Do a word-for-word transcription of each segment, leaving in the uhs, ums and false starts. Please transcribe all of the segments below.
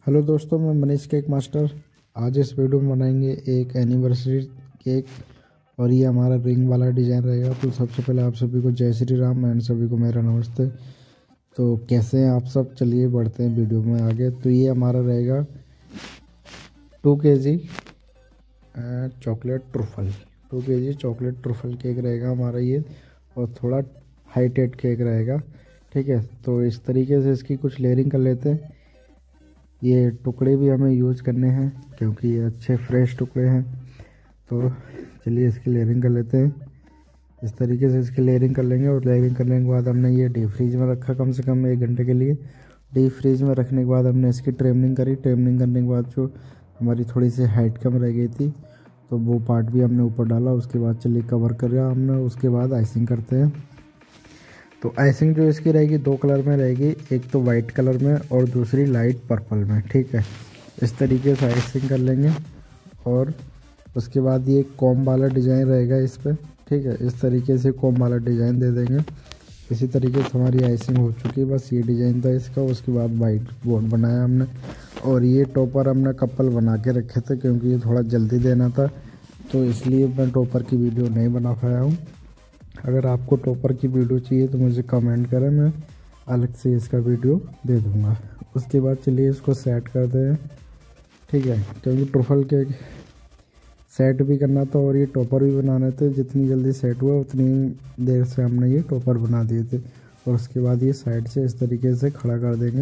Hello दोस्तों, मैं Manish cake master. आज इस वीडियो में बनाएंगे एक एनिवर्सरी केक और ये हमारा रिंग वाला डिज़ाइन रहेगा। तो सबसे पहले आप सभी को जय श्री राम एंड सभी को मेरा नमस्ते। तो कैसे हैं आप सब? चलिए बढ़ते हैं वीडियो में आगे। तो ये हमारा रहेगा टू के जी चॉकलेट ट्रुफल टू के जी चॉकलेट ट्रुफल केक रहेगा हमारा ये, और थोड़ा हाइटेड केक रहेगा। ठीक है, तो इस तरीके से इसकी कुछ लेयरिंग कर लेते हैं। ये टुकड़े भी हमें यूज़ करने हैं क्योंकि ये अच्छे फ्रेश टुकड़े हैं। तो चलिए इसकी लेयरिंग कर लेते हैं। इस तरीके से इसकी लेयरिंग कर लेंगे और लेयरिंग करने के बाद हमने ये डीप फ्रीज में रखा कम से कम एक घंटे के लिए। डीप फ्रीज में रखने के बाद हमने इसकी ट्रिमिंग करी। ट्रिमिंग करने के बाद जो हमारी थोड़ी सी हाइट कम रह गई थी तो वो पार्ट भी हमने ऊपर डाला। उसके बाद चलिए कवर करा हमने। उसके बाद आइसिंग करते हैं। तो आइसिंग जो इसकी रहेगी दो कलर में रहेगी, एक तो वाइट कलर में और दूसरी लाइट पर्पल में। ठीक है, इस तरीके से आइसिंग कर लेंगे और उसके बाद ये कॉम वाला डिज़ाइन रहेगा इस पर। ठीक है, इस तरीके से कॉम वाला डिज़ाइन दे देंगे। इसी तरीके से हमारी आइसिंग हो चुकी है। बस ये डिज़ाइन था इसका। उसके बाद वाइट बोर्ड बनाया हमने और ये टॉपर हमने कपल बना के रखे थे क्योंकि ये थोड़ा जल्दी देना था, तो इसलिए मैं टॉपर की वीडियो नहीं बना पाया हूँ। अगर आपको टॉपर की वीडियो चाहिए तो मुझे कमेंट करें, मैं अलग से इसका वीडियो दे दूँगा। उसके बाद चलिए इसको सेट करते हैं। ठीक है, क्योंकि ट्रुफल के सेट भी करना था और ये टॉपर भी बनाने थे। जितनी जल्दी सेट हुआ उतनी देर से हमने ये टॉपर बना दिए थे। और उसके बाद ये साइड से इस तरीके से खड़ा कर देंगे।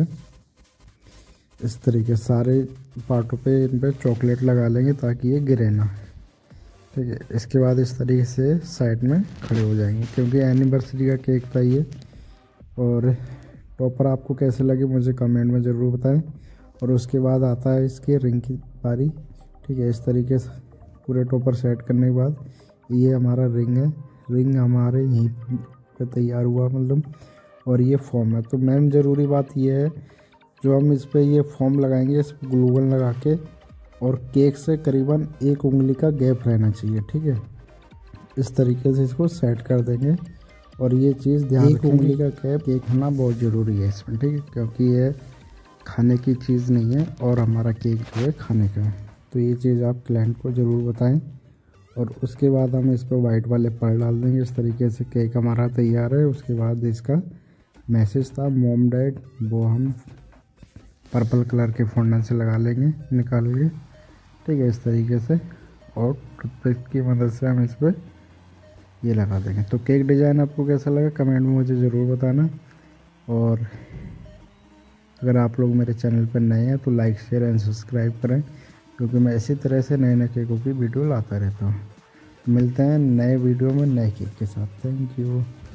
इस तरीके सारे पार्टों पे इन पर चॉकलेट लगा लेंगे ताकि ये गिरे ना। ठीक है, इसके बाद इस तरीके से साइड में खड़े हो जाएंगे क्योंकि एनिवर्सरी का केक था ये। और टॉपर आपको कैसे लगे मुझे कमेंट में ज़रूर बताएं। और उसके बाद आता है इसकी रिंग की बारी। ठीक है, इस तरीके से पूरे टॉपर सेट करने के बाद ये हमारा रिंग है। रिंग हमारे यहीं पे तैयार हुआ मतलब, और ये फॉर्म है। तो मेन ज़रूरी बात ये है, जो हम इस पर ये फॉर्म लगाएंगे इस पर ग्लू गन लगा के, और केक से करीबन एक उंगली का गैप रहना चाहिए। ठीक है, इस तरीके से इसको सेट कर देंगे। और ये चीज़ ध्यान रखें, एक उंगली का गैप केक होना बहुत ज़रूरी है इसमें। ठीक है, क्योंकि ये खाने की चीज़ नहीं है और हमारा केक जो है खाने का है। तो ये चीज़ आप क्लाइंट को ज़रूर बताएं। और उसके बाद हम इस पर वाइट वाले पर डाल देंगे। इस तरीके से केक हमारा तैयार है। उसके बाद इसका मैसेज था मॉम डैड, वो हम पर्पल कलर के फोल्डर से लगा लेंगे निकाल के। ठीक है, इस तरीके से, और टूथपिक की मदद से हम इस पर ये लगा देंगे। तो केक डिज़ाइन आपको कैसा लगा कमेंट में मुझे ज़रूर बताना। और अगर आप लोग मेरे चैनल पर नए हैं तो लाइक शेयर एंड सब्सक्राइब करें, क्योंकि मैं इसी तरह से नए नए केकों की वीडियो लाता रहता हूँ। मिलते हैं नए वीडियो में नए केक के साथ। Thank you.